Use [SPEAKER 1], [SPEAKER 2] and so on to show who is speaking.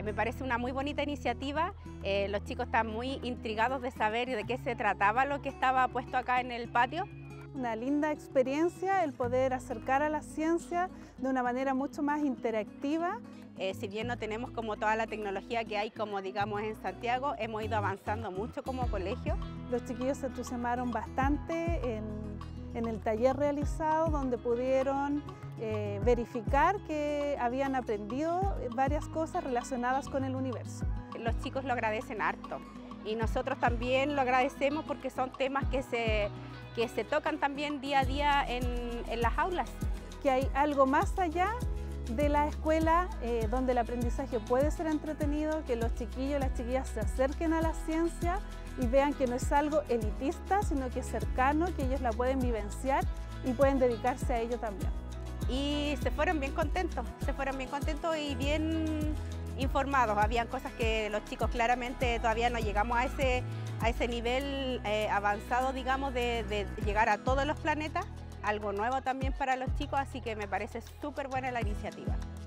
[SPEAKER 1] Me parece una muy bonita iniciativa. Los chicos están muy intrigados de saber de qué se trataba lo que estaba puesto acá en el patio.
[SPEAKER 2] Una linda experiencia el poder acercar a la ciencia de una manera mucho más interactiva.
[SPEAKER 1] Si bien no tenemos como toda la tecnología que hay como digamos en Santiago, hemos ido avanzando mucho como colegio.
[SPEAKER 2] Los chiquillos se entusiasmaron bastante en el taller realizado, donde pudieron verificar que habían aprendido varias cosas relacionadas con el universo.
[SPEAKER 1] Los chicos lo agradecen harto y nosotros también lo agradecemos porque son temas que se tocan también día a día en las aulas.
[SPEAKER 2] Que hay algo más allá de la escuela donde el aprendizaje puede ser entretenido, que los chiquillos y las chiquillas se acerquen a la ciencia y vean que no es algo elitista, sino que es cercano, que ellos la pueden vivenciar y pueden dedicarse a ello también.
[SPEAKER 1] Y se fueron bien contentos y bien informados. Habían cosas que los chicos claramente todavía no llegamos a ese nivel avanzado, digamos, de llegar a todos los planetas. Algo nuevo también para los chicos, así que me parece súper buena la iniciativa.